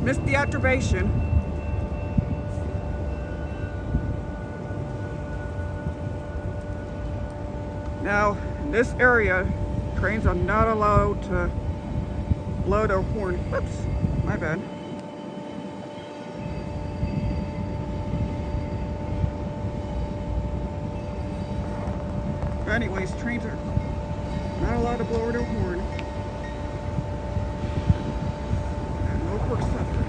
Missed the activation. Now, in this area, trains are not allowed to blow their horn. Whoops, my bad. But anyways, trains are not allowed to blow their horn. And Norfolk Southern.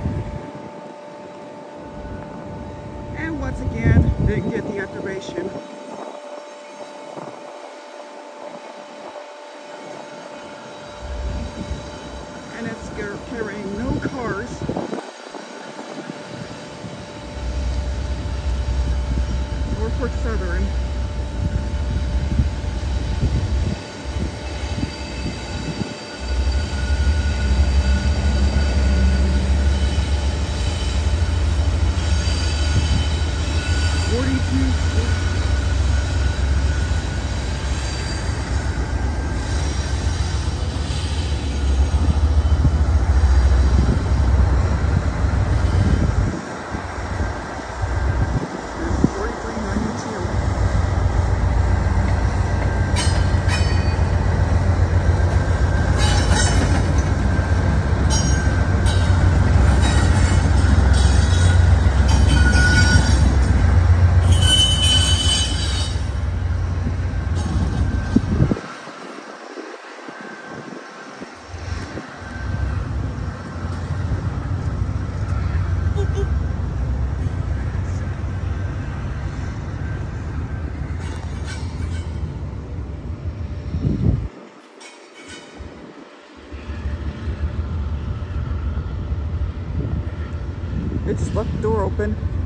And once again, didn't get the activation. And it's carrying no cars. Norfolk Southern. It just left the door open.